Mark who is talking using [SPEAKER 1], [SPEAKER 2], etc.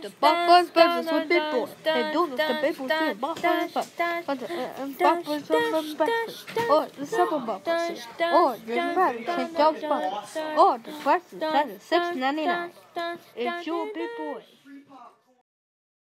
[SPEAKER 1] The Buffalo's breakfast with Big Boy. And do the people too. Buffalo's breakfast. Buffalo's breakfast. Or the Supper Buffalo's. Or the Rabbit King Dog's breakfast. Or the breakfast at $6.99. It's your Big Boy.